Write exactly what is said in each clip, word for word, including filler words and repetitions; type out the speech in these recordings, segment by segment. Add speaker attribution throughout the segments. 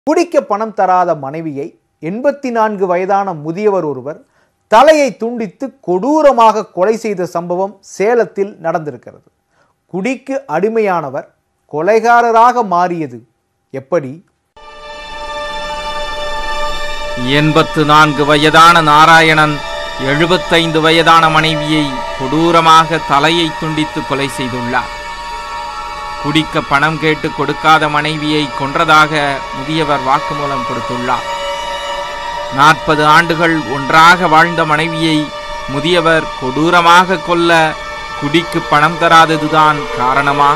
Speaker 1: குடிக்க பணம் தராத மனைவியை எண்பத்தி நான்கு வயதான முதியவர் ஒருவர் தலையை துண்டித்து கொடூரமாக கொலை செய்த சம்பவம் சேலத்தில் நடந்திருக்கிறது. குடிக்கு அடிமையானவர் கொலைகாரராக மாறியது எப்படி?
Speaker 2: எண்பத்து நான்கு வயதான நாராயணன் எழுபத்தைந்து வயதான மனைவியை கொடூரமாக தலையை துண்டித்து கொலை செய்துள்ளார். குடிக்க பணம் கேட்டு கொடுக்காத மனைவியை கொன்றதாக முதியவர் வாக்குமூலம் கொடுத்துள்ளார். நாற்பது ஆண்டுகள் ஒன்றாக வாழ்ந்த மனைவியை முதியவர் கொடூரமாக கொல்ல குடிக்கு பணம் தராததுதான் காரணமா?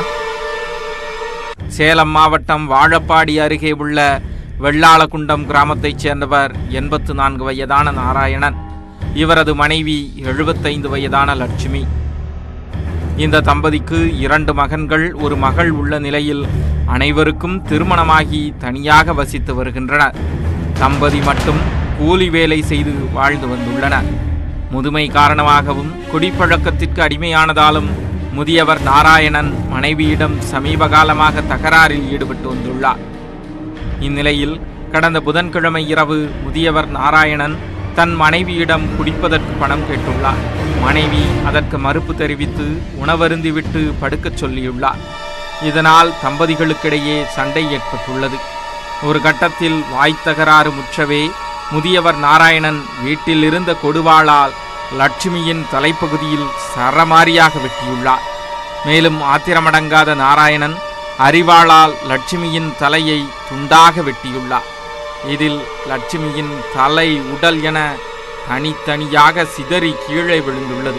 Speaker 2: சேலம் மாவட்டம் வாழப்பாடி அருகே உள்ள வெள்ளாளகுண்டம் கிராமத்தைச் சேர்ந்தவர் எண்பத்து நான்கு வயதான நாராயணன். இவரது மனைவி எழுபத்தைந்து வயதான லட்சுமி. இந்த தம்பதிக்கு இரண்டு மகன்கள் ஒரு மகள் உள்ள நிலையில் அனைவருக்கும் திருமணமாகி தனியாக வசித்து வருகின்றனர். தம்பதி மட்டும் கூலி வேலை செய்து வாழ்ந்து வந்துள்ளனர். முதுமை காரணமாகவும் குடிப்பழக்கத்திற்கு அடிமையானதாலும் முதியவர் நாராயணன் மனைவியிடம் சமீப காலமாக தகராறில் ஈடுபட்டு வந்துள்ளார். இந்நிலையில் கடந்த புதன்கிழமை இரவு முதியவர் நாராயணன் தன் மனைவியிடம் குடிப்பதற்கு பணம் கேட்டுள்ளார். மனைவி அதற்கு மறுப்பு தெரிவித்து உணவருந்திவிட்டு படுக்கச் சொல்லியுள்ளார். இதனால் தம்பதிகளுக்கிடையே சண்டை ஏற்பட்டுள்ளது. ஒரு கட்டத்தில் வாய்த்தகராறு முற்றவே முதியவர் நாராயணன் வீட்டில் இருந்த கொடுவாளால் லட்சுமியின் தலைப்பகுதியில் சரமாரியாக வெட்டியுள்ளார். மேலும் ஆத்திரமடங்காத நாராயணன் அரிவாளால் லட்சுமியின் தலையை துண்டாக வெட்டியுள்ளார். இதில் லட்சுமியின் தலை உடல் என தனித்தனியாக சிதறி கீழே விழுந்துள்ளது.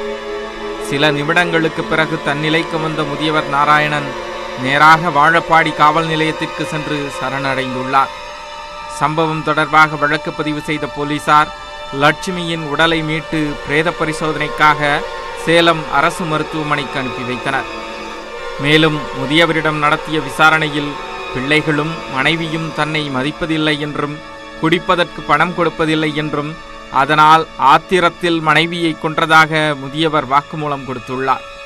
Speaker 2: சில நிமிடங்களுக்கு பிறகு தன்னிலைக்கு வந்த முதியவர் நாராயணன் நேராக வாழப்பாடி காவல் நிலையத்திற்கு சென்று சரணடைந்துள்ளார். சம்பவம் தொடர்பாக வழக்கு பதிவு செய்த போலீசார் லட்சுமியின் உடலை மீட்டு பிரேத பரிசோதனைக்காக சேலம் அரசு மருத்துவமனைக்கு அனுப்பி வைத்தனர். மேலும் முதியவரிடம் நடத்திய விசாரணையில் பிள்ளைகளும் மனைவியும் தன்னை மதிப்பதில்லை என்றும் குடிப்பதற்கு பணம் கொடுப்பதில்லை என்றும் அதனால் ஆத்திரத்தில் மனைவியை கொன்றதாக முதியவர் வாக்குமூலம் கொடுத்துள்ளார்.